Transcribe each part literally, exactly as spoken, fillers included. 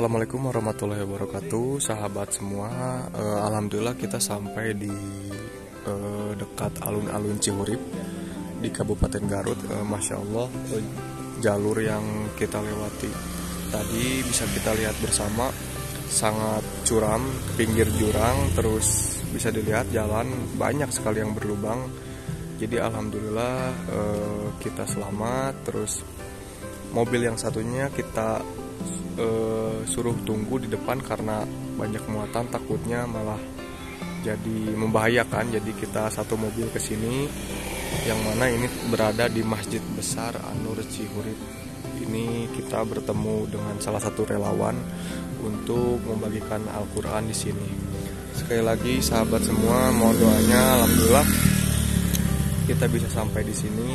Assalamualaikum warahmatullahi wabarakatuh, sahabat semua. Eh, Alhamdulillah kita sampai di eh, dekat alun-alun Cihurip di Kabupaten Garut. Eh, Masya Allah, eh, jalur yang kita lewati tadi bisa kita lihat bersama sangat curam, pinggir jurang, terus bisa dilihat jalan banyak sekali yang berlubang. Jadi alhamdulillah eh, kita selamat. Terus mobil yang satunya kita Uh, suruh tunggu di depan karena banyak muatan, takutnya malah jadi membahayakan. Jadi kita satu mobil ke sini, yang mana ini berada di Masjid Besar An-Nur Cihurip. Ini kita bertemu dengan salah satu relawan untuk membagikan Al-Qur'an di sini. Sekali lagi sahabat semua, mohon doanya. Alhamdulillah kita bisa sampai di sini.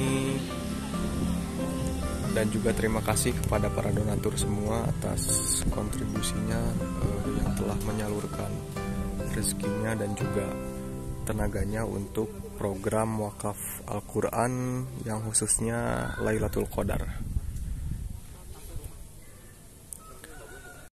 Dan juga terima kasih kepada para donatur semua atas kontribusinya eh, yang telah menyalurkan rezekinya dan juga tenaganya untuk program wakaf Al-Quran yang khususnya Lailatul Qadar.